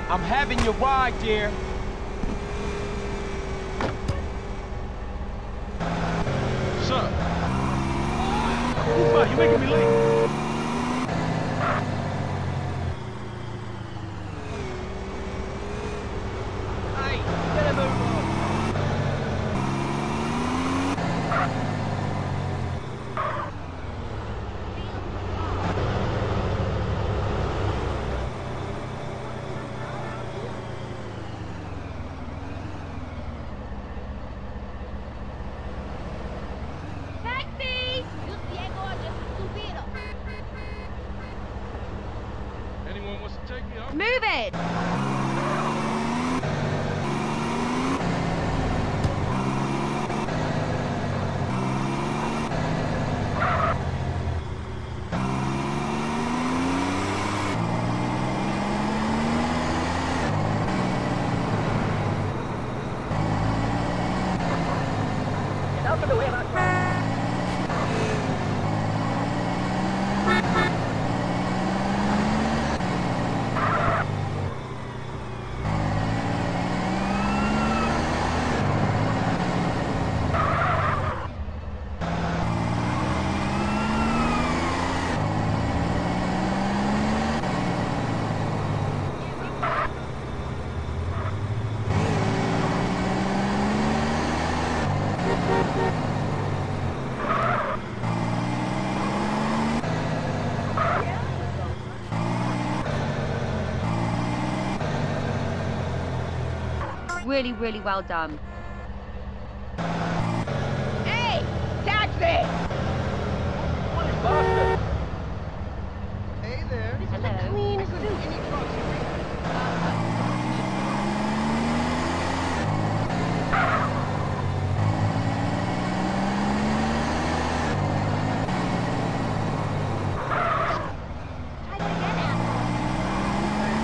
I'm having your ride, dear. What's up? What's up? You making me late? Hey, get a move on. Anyone wants to take me out? Move it! Get out of the way, my friend. Really, really well done. Hey! Taxi! Bastard! Hey there. This is a clean suit. Try that again, asshole.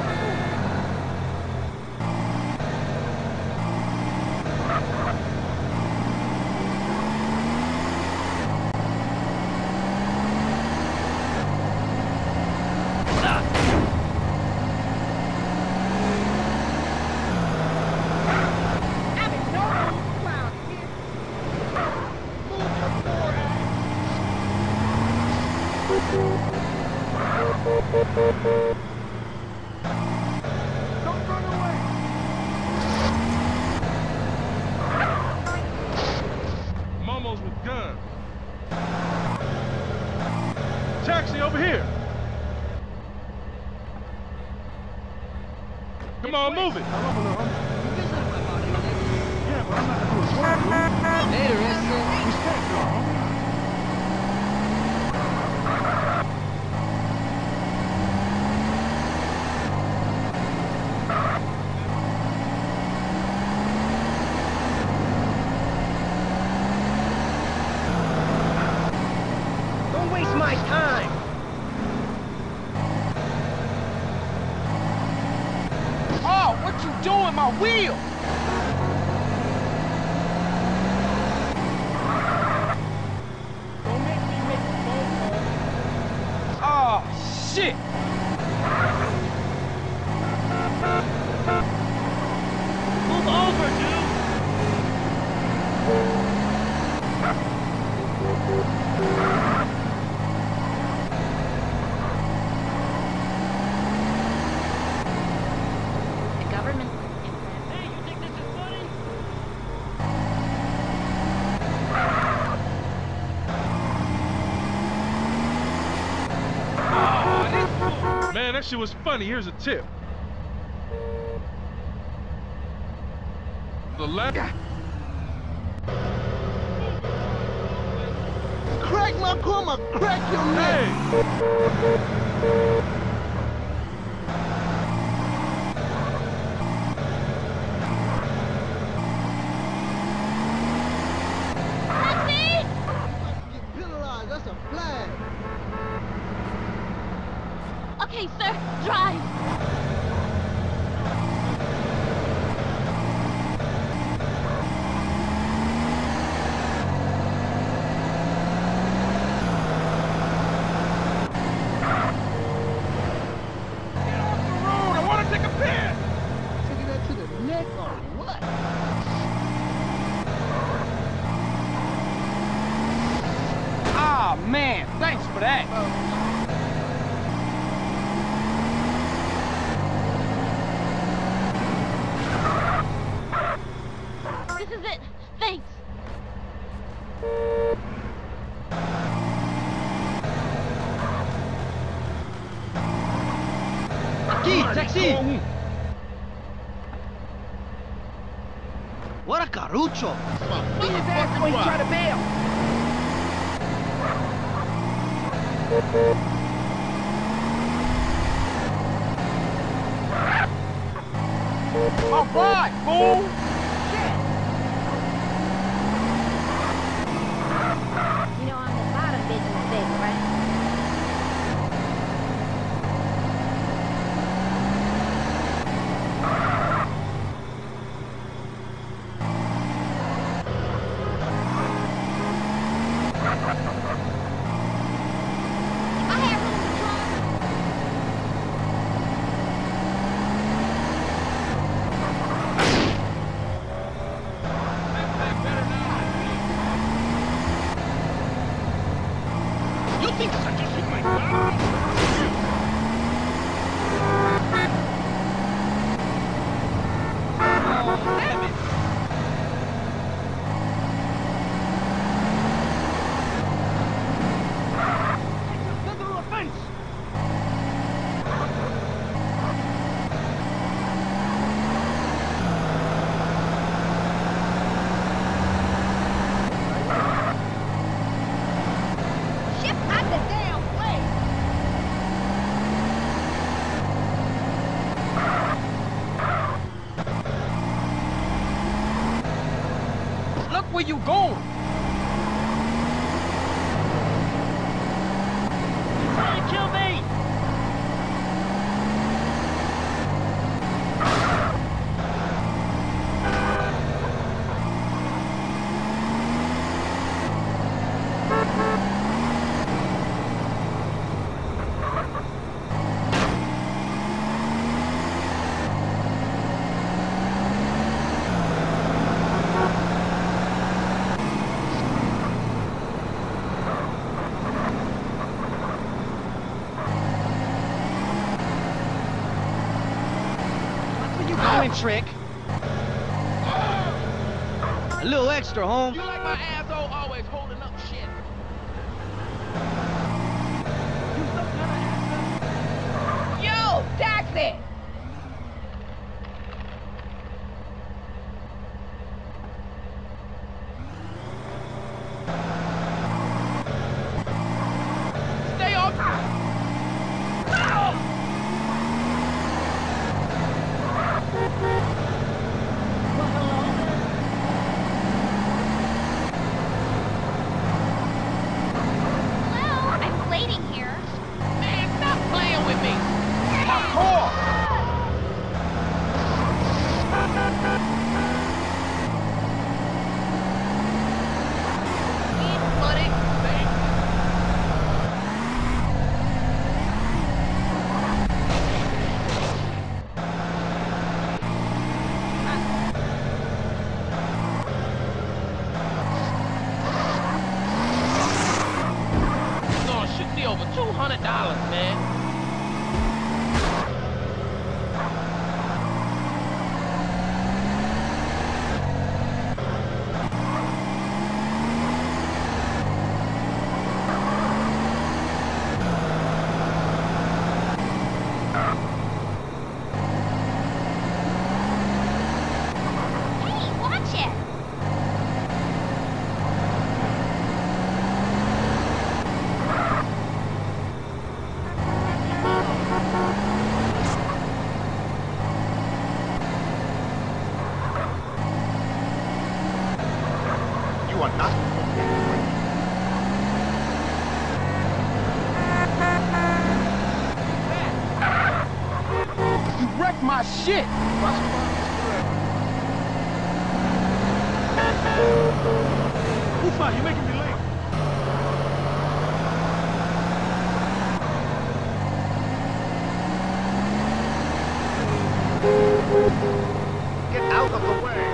Don't run away. Momos with guns. Taxi over here. Come on, move it. Yeah, but I'm not gonna do it twice. Later, Esther. Respect, dog. Don't waste my time. Oh, what you doing, my wheel? Don't make me make a phone call. Oh, shit. Move over, dude. The government. Hey, you think this is funny? Man, that shit was funny. Here's a tip. The left. Crack my car, crack your neck. Hey! Get penalized, that's a flag. Okay, sir, drive. Thanks for that. This is it. Thanks. Aquí, taxi! What a carucho! Beat his ass before he try to bail. All right, fool! Shit! You know I'm the bottom bitch in the stable, right? I have room in the trunk. You think such a shit like that? Oh, damn it! Look through the fence! Shit out the damn way! Look where you going! You trying to kill me! Where you going, Trick? A little extra, home. You like my asshole always holding up shit. You some kind of asshole. Yo, taxi! Stay on. No! Well, I'm waiting here. Man, stop playing with me! Parkour! Eat, buddy. Thanks. No, it should be over $200, man. Hey, watch it. You are not You wrecked my shit! Ufa, you're making me late. Get out of the way.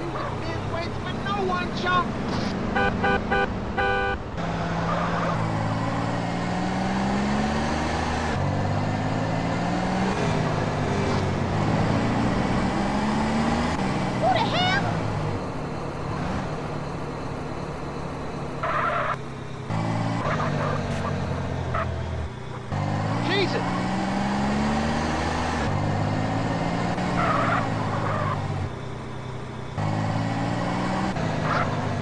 This waits for no one, chump. Who the hell? Jesus!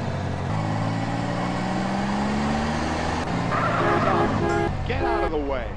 Get out of the way.